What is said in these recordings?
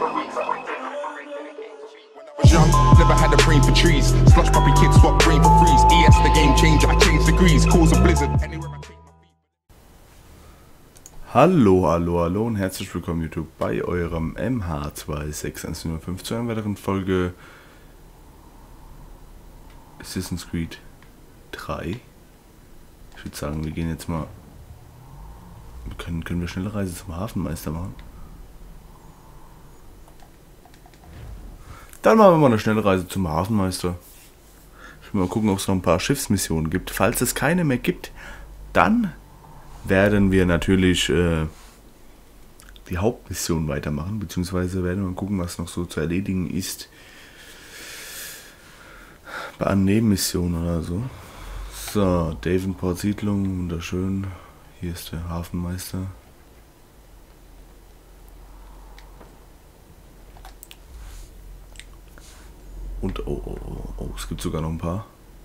Young, never had a brain for trees. Slush puppy kids swap brain for freeze. ES the game changer, I change degrees. Cause a blizzard. Anywhere I take my feet. Hallo und herzlich willkommen YouTube bei eurem MH26105 zu einer weiteren Folge Assassin's Creed 3. Ich würde sagen, wir gehen jetzt mal. Können wir schnelle Reise zum Hafenmeister machen? Dann machen wir mal eine schnelle Reise zum Hafenmeister. Ich will mal gucken, ob es noch ein paar Schiffsmissionen gibt. Falls es keine mehr gibt, dann werden wir natürlich die Hauptmission weitermachen, beziehungsweise werden wir gucken, was noch so zu erledigen ist bei einer Nebenmission oder so. So, Davenport Siedlung, wunderschön. Hier ist der Hafenmeister. Und oh, es gibt sogar noch ein paar.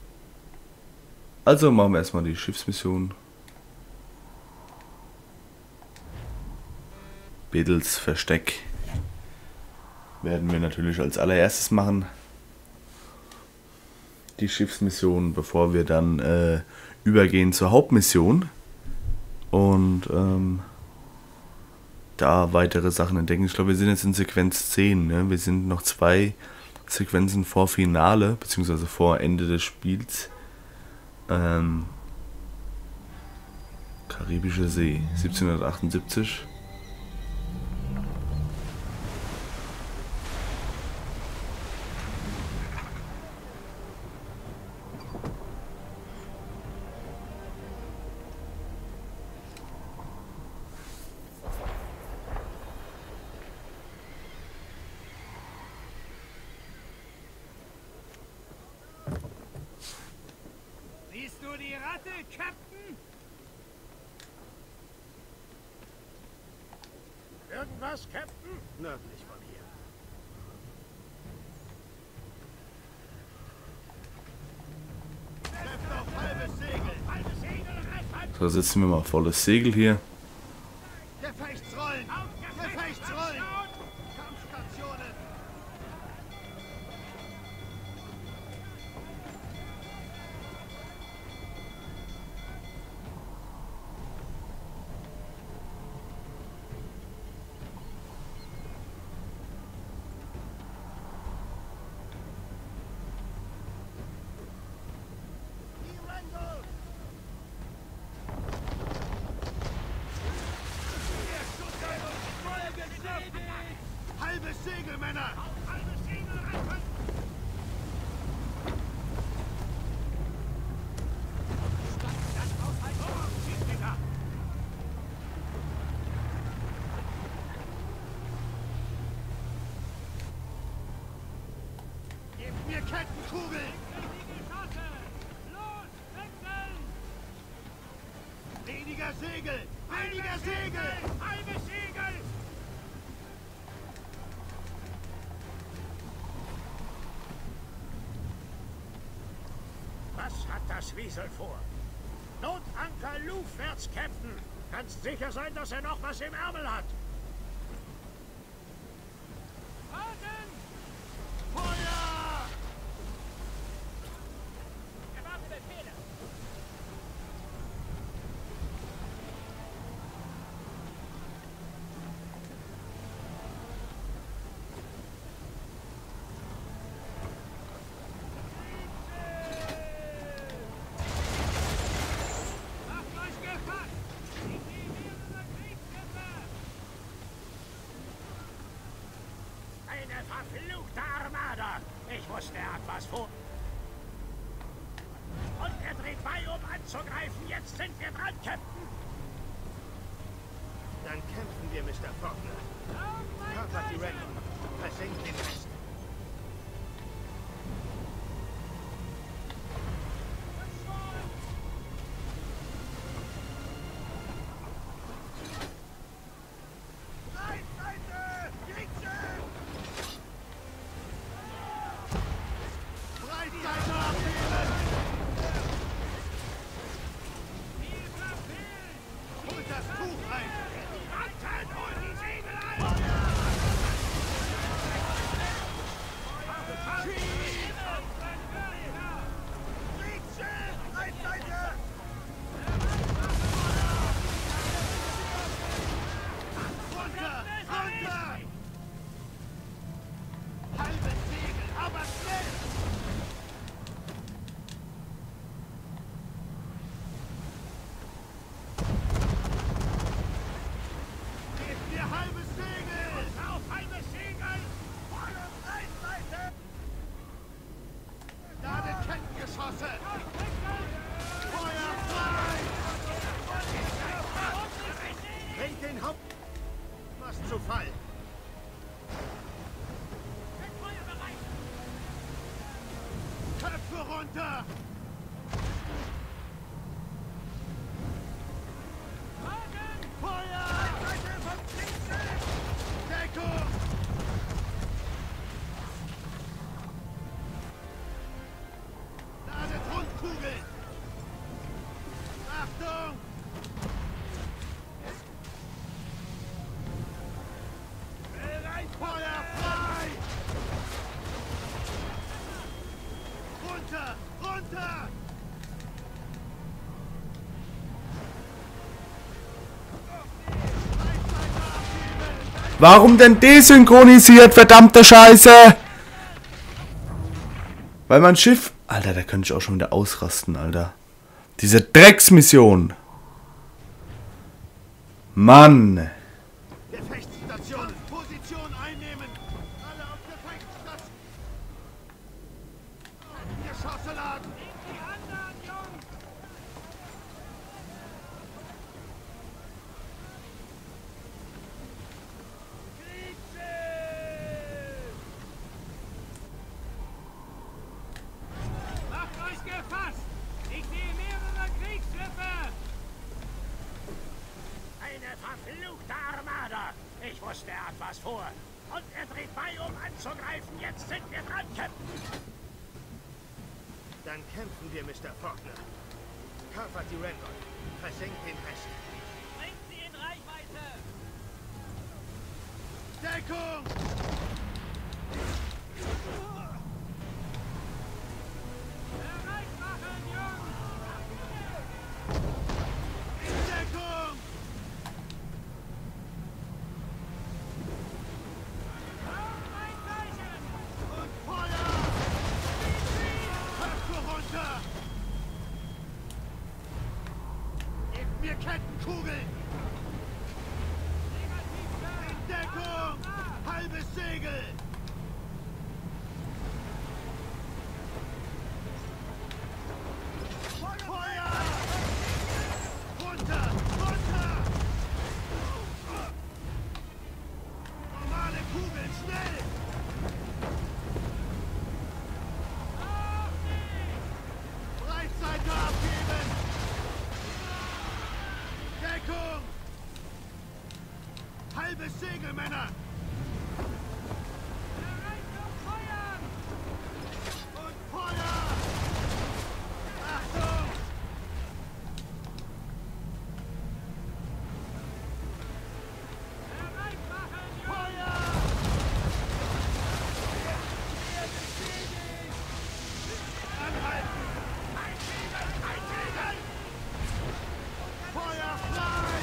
Also machen wir erstmal die Schiffsmission. Bedels Versteck werden wir natürlich als allererstes machen. Die Schiffsmission, bevor wir dann übergehen zur Hauptmission und da weitere Sachen entdecken. Ich glaube, wir sind jetzt in Sequenz 10. Ne? Wir sind noch 2 Sequenzen vor Finale, beziehungsweise vor Ende des Spiels. Karibische See, 1778. Siehst du die Ratte, Captain? Irgendwas, Captain? Nördlich von hier. Trefft auf halbes Segel! Halbes Segel, recht! So, setzen wir mal volles Segel hier. Gefechtsrollen! Auf Gefechtsrollen! Kampfstationen! Halbes Segel, Männer! Halbes Segel, retten! Gebt mir Kettenkugeln! Los, wechseln! Weniger Segel! Weniger Segel! Halbes Segel! Was hat das Wiesel vor? Notanker luftwärts, Captain. Kannst sicher sein, dass er noch was im Ärmel hat. Warten! Feuer! Erwarte Befehle. Eine verfluchte Armada! Ich wusste, er hat was vor. Und er dreht bei, um anzugreifen. Jetzt sind wir dran, Captain. Dann kämpfen wir, Mr. Faulkner. Kapert die Rennen. Versenkt den Rest. Holt das Tuch ein! Rantet, holt die Segel ein! runter! Feuer! Deckung! Ladet Rundkugel! Achtung! Feuer frei! Runter! Runter! Warum denn desynchronisiert, verdammte Scheiße? Weil mein Schiff... Alter, da könnte ich auch schon wieder ausrasten, Alter. Diese Drecksmission. Mann. Gefechtsstation! Position einnehmen! Alle auf Gefechtsstation! Geschosse laden! Die anderen, Jungs! Macht euch gefasst! Ich sehe mehrere Kriegsschiffe! Eine verfluchte Armada! Ich wusste, er hat was vor. Und er dreht bei, um anzugreifen. Jetzt sind wir dran, Captain. Dann kämpfen wir, Mr. Faulkner. Kapert die Randolph. Versenkt den Rest. Bringt sie in Reichweite! Deckung! Bereit machen, Jungs! Deckung! Und Feuer! Köpfe runter! Gebt mir Kettenkugeln! In Deckung! Halbes Segel! Feuer! Runter! Runter! Normale Kugeln, schnell! Breitseite abgeben! Deckung! Halbes Segel, Männer! Bereit zum Feuern! Und Feuer! Achtung! Bereit machen, Feuer! Anhalten! Einsegeln! Feuer frei!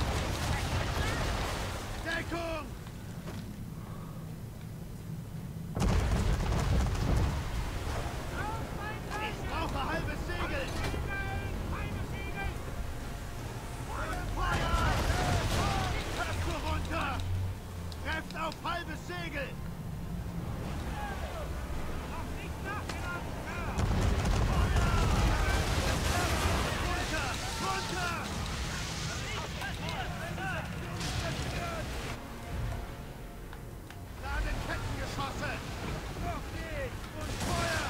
Deckung! Ich brauche halbes Segel! Feuer! Köpfe runter! Trefft auf halbes Segel! Noch nicht nachgelassen, Sir! Runter! Runter! Laden Kettengeschosse! Noch nicht! Und Feuer!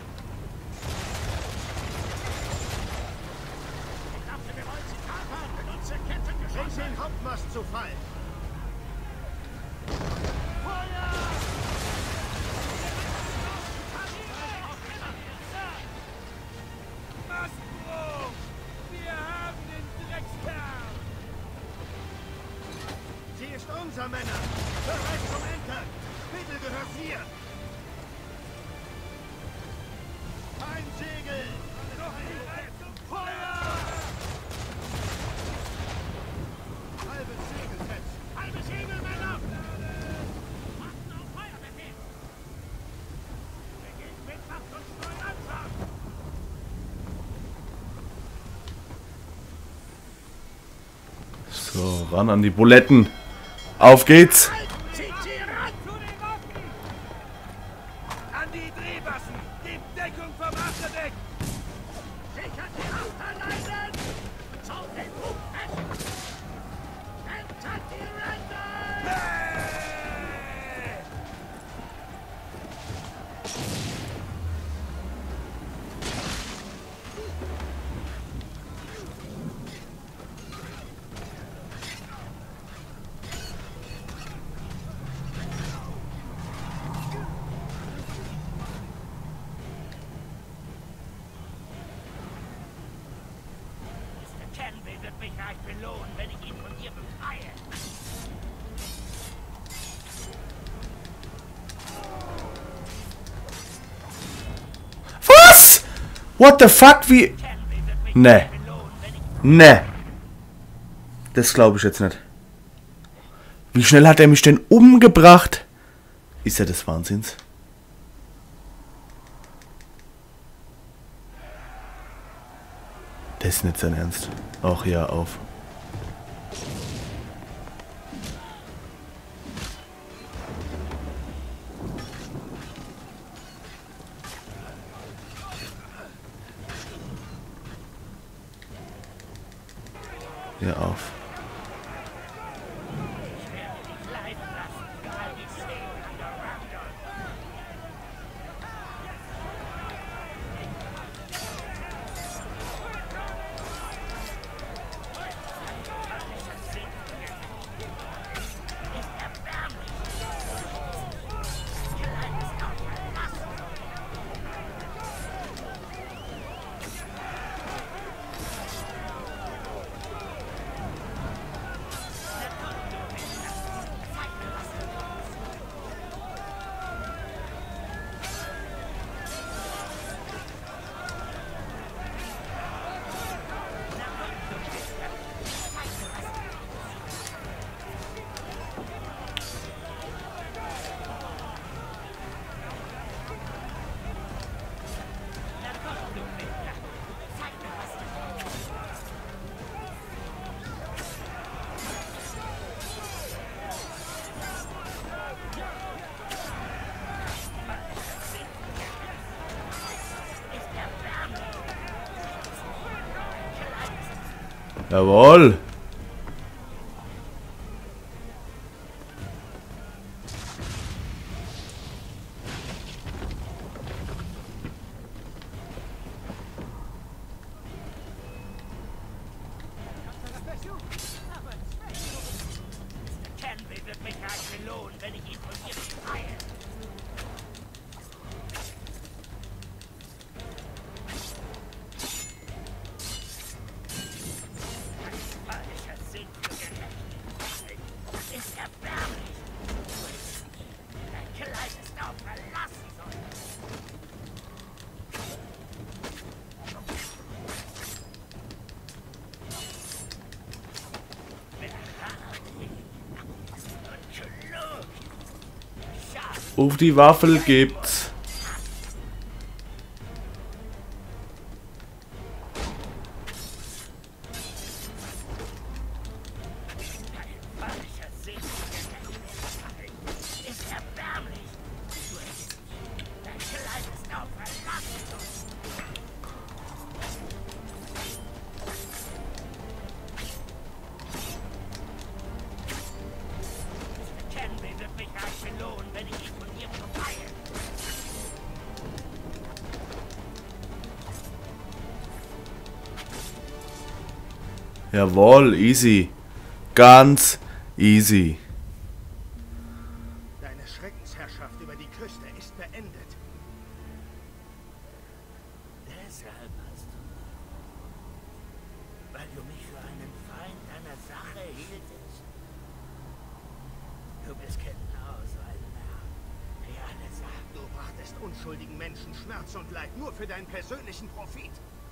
Ich dachte, wir wollen sie kapern! Benutze Kettengeschosse! Bring den Hauptmast zu Fall! Feuer! Mastbruch! Wir haben den Dreckskerl! Sie ist unser, Männer! Bereit zum Entern! Bitte gehört mir! Ein Segel! Feuer! Halbes Segel fest! Halbes Segel, Männer! Warten auf Feuerbefehl! Beginnt mit Macht und Steueranfang! So, ran an die Buletten. Auf geht's. Zieht sie ran! Zu den Waffen! An die Drehbassen! Gebt Deckung vom Achterdeck! Sichert die Achterleinen! Zaut den Bug fest! Entert die Ränder! gleich belohnen, wenn ich ihn von dir befreie. Was? What the fuck? Wie? Ne. Ne. Das glaube ich jetzt nicht. Wie schnell hat er mich denn umgebracht? Ist er des Wahnsinns? Das ist nicht sein Ernst. Ach ja, auf. Ja, auf. Jawohl. Kenway wird mich gleich belohnen, wenn ich ihn von dir befreie. Falscher Sinn für Gerechtigkeit ist erbärmlich. Dein Kleid ist auch verlassen soll. Auf die Waffel gibt's. Falscher Sinn für Gerechtigkeit ist erbärmlich. Dein Kleid ist auch verlassen soll. Kenway wird mich reich belohnen, wenn ich ihn von dir befreie. Jawohl, easy. Ganz easy. Deine Schreckensherrschaft über die Küste ist beendet. Deshalb hast du mich. Weil du mich für einen Feind deiner Sache hieltest. Du bist genauso ein Narr, wie alle sagen. Du brachtest unschuldigen Menschen Schmerz und Leid nur für deinen persönlichen Profit.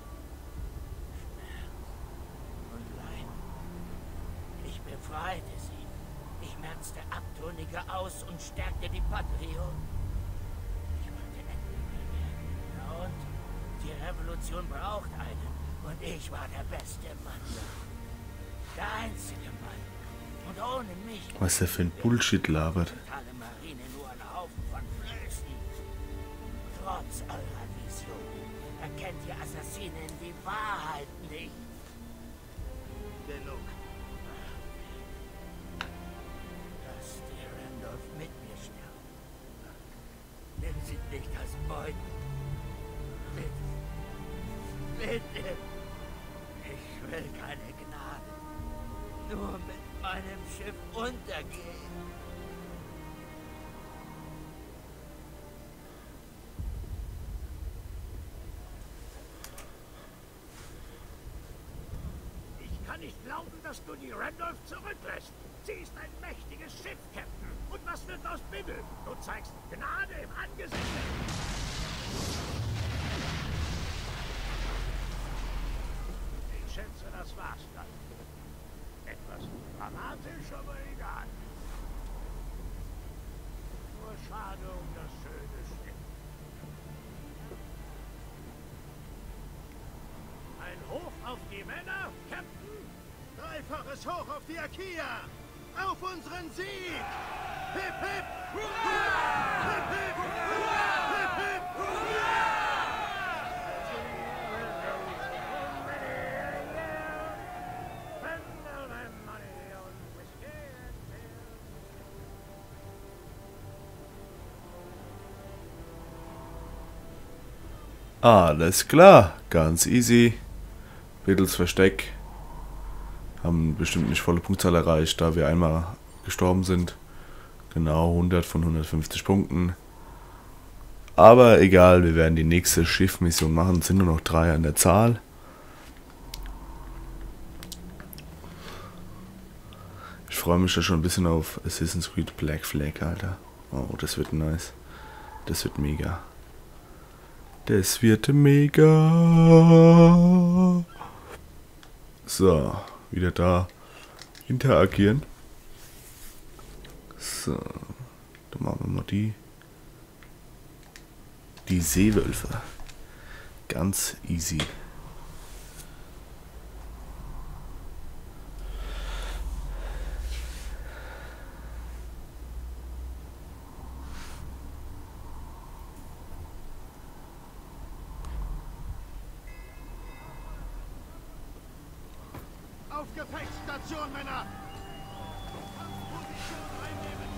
Und Leid. Ich befreite sie. Ich merzte Abtrünnige aus und stärkte die Patrio. Ich wollte Enemy werden. Na und? Die Revolution braucht einen. Und ich war der beste Mann. Der einzige Mann. Und ohne mich... Was der für ein Bullshit labert. Alle Marine nur ein Haufen von Flößen. Trotz eurer Vision erkennt ihr Assassinen die Wahrheit nicht. Genug. Lass die Randolph mit mir sterben. Nimm sie nicht als Beute. Bitte. Bitte. Ich will keine Gnade. Nur mit meinem Schiff untergehen. Ich kann nicht glauben, dass du die Randolph zurücklässt. Sie ist ein mächtiges Schiff, Captain. Und was wird aus Biddle? Du zeigst Gnade im Angesicht. Ich schätze, das war's dann. Etwas dramatisch, aber egal. Nur schade um das schöne Schiff. Ein Hoch auf die Männer, Captain? Dreifaches Hoch auf die Akia! Auf unseren Sieg! Hip, hip! Hurra! Hip, hip! Hurra! Hip, hip! Hurra! Alles klar, ganz easy. Biddles Versteck. Haben bestimmt nicht volle Punktzahl erreicht, da wir einmal gestorben sind. Genau 100 von 150 Punkten. Aber egal, wir werden die nächste Schiffmission machen. Es sind nur noch 3 an der Zahl. Ich freue mich da schon ein bisschen auf Assassin's Creed Black Flag, Alter. Oh, das wird nice. Das wird mega. Das wird mega. So, wieder da. Interagieren. So, dann machen wir mal die Seewölfe. Ganz easy. Auf Gefechtsstation, Männer! Kampfposition einnehmen!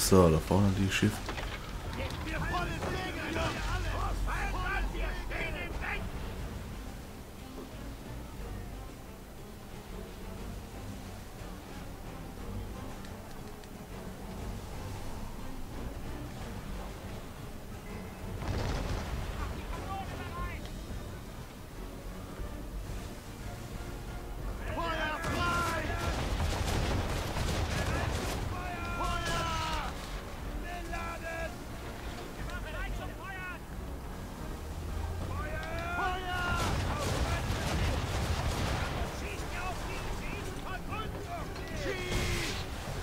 So, da vorne die Schiff. Wir volle Segel, Jungs! Feindland, wir stehen im Weg! Feuer frei! Feuer! Beladen! Bereit zum Feuern! Feuer! Schießt ihr auf die! Schießt von unten! Schieß!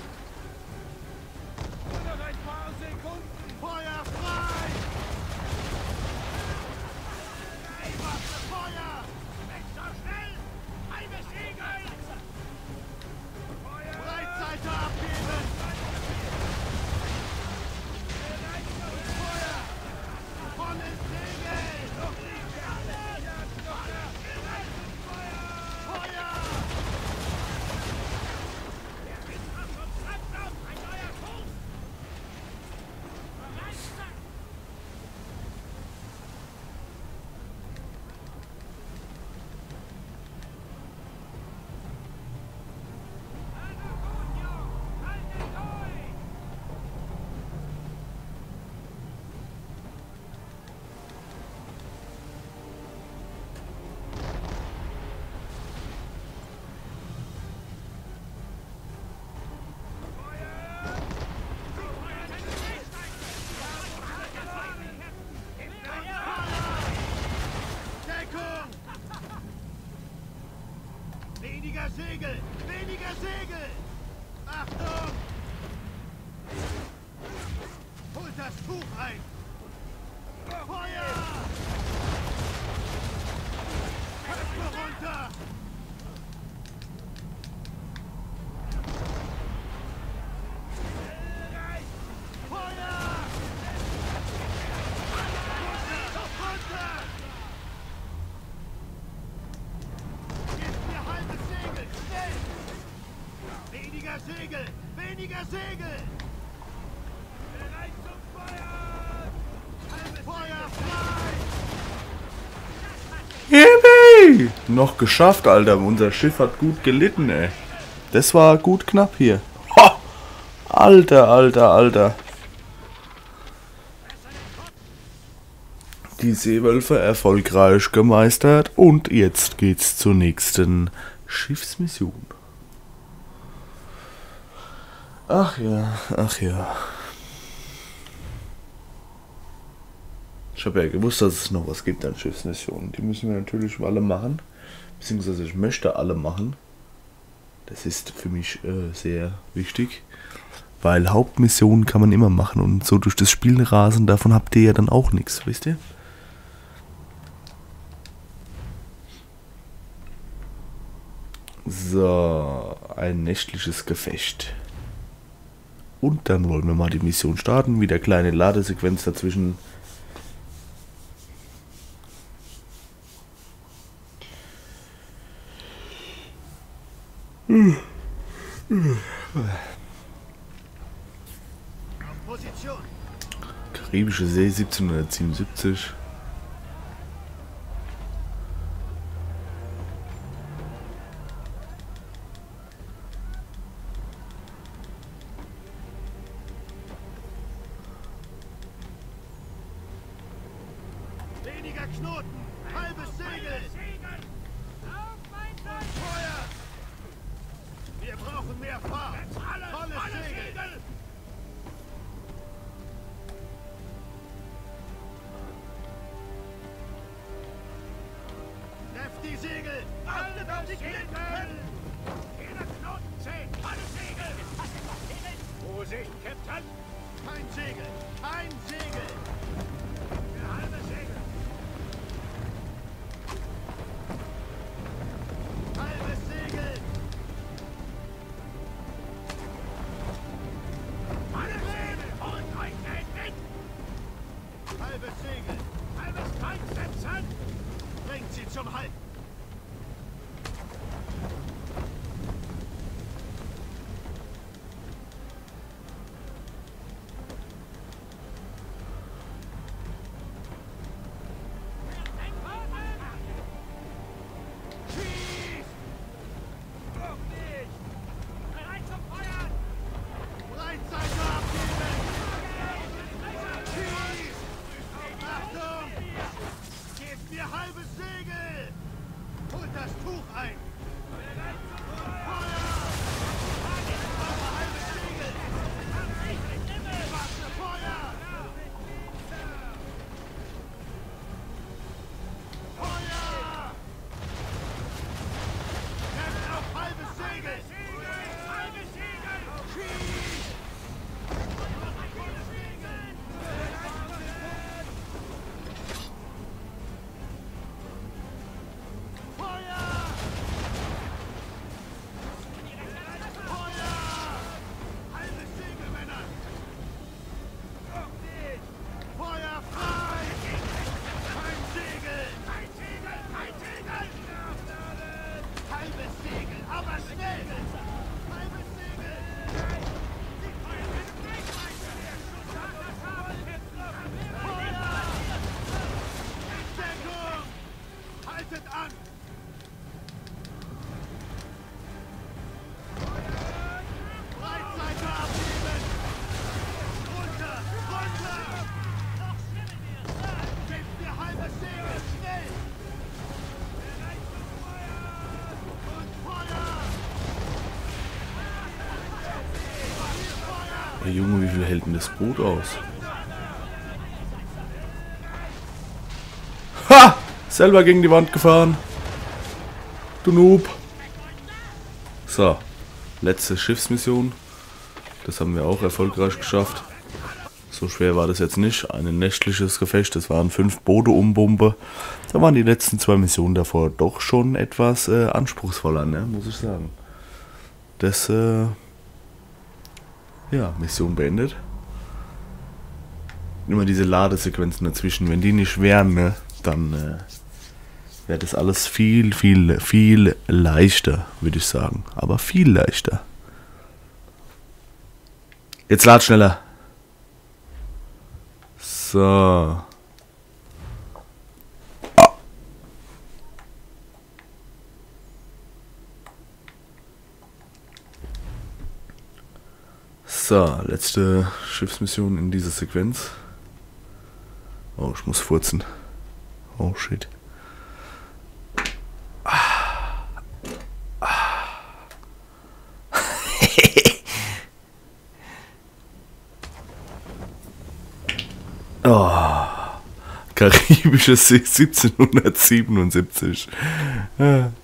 Nur noch ein paar Sekunden! Feuer frei! Feuer! Weg so schnell! Halbe Segel! Feuer! Breitseite abgeben! Feuer! Volles Segel! Feuer! Ein neuer Kurs! Bereit sein! Also gut, Jungs! Haltet durch! Deckung! Weniger Segel! Weniger Segel! Achtung! Holt das Tuch ein! Feuer! Köpfe runter! Feuer! Runter! Gebt mir halbes Segel! Schnell! Weniger Segel! Weniger Segel! Bereit zum Feuern! Halbes Feuer frei! Yippie! Noch geschafft, Alter. Unser Schiff hat gut gelitten, ey. Das war gut knapp hier. Ha! Alter, Alter, Alter. Die Seewölfe erfolgreich gemeistert und jetzt geht's zur nächsten Schiffsmission. Ach ja, ach ja. Ich habe ja gewusst, dass es noch was gibt an Schiffsmissionen. Die müssen wir natürlich alle machen. Beziehungsweise ich möchte alle machen. Das ist für mich sehr wichtig. Weil Hauptmissionen kann man immer machen. Und so durch das Spielen rasen, davon habt ihr ja dann auch nichts, wisst ihr? So, ein nächtliches Gefecht. Und dann wollen wir mal die Mission starten. Wieder kleine Ladesequenz dazwischen. Auf Position! Karibische See 1777. Weniger Knoten! Halbes Segel! Segel! Auf mein Seil! Feuer! Wir brauchen mehr Fahrt! Volles Segel! Trefft die Segel! Achtet auf die Klippen! Jeder Knoten zählt! Alle Segel! Vorsicht, Captain! Kein Segel! Kein Segel! Der halbe Segel! Halbes Segel! Alle Segel! Holt euch den mit! Halbes Segel! Halbes Kreuz setzen! Bringt sie zum Halt! Hey Junge, wie viel hält denn das Boot aus? Ha! Selber gegen die Wand gefahren. Du Noob. So. Letzte Schiffsmission. Das haben wir auch erfolgreich geschafft. So schwer war das jetzt nicht. Ein nächtliches Gefecht. Das waren 5 Boote umbombe. Da waren die letzten 2 Missionen davor doch schon etwas anspruchsvoller, ne? Muss ich sagen. Das, ja, Mission beendet. Immer diese Ladesequenzen dazwischen. Wenn die nicht wären, ne, dann wäre das alles viel, viel, viel leichter, würde ich sagen. Aber viel leichter. Jetzt lad schneller. So. So, letzte Schiffsmission in dieser Sequenz. Oh, ich muss furzen. Oh, shit. Oh, karibische See 1777.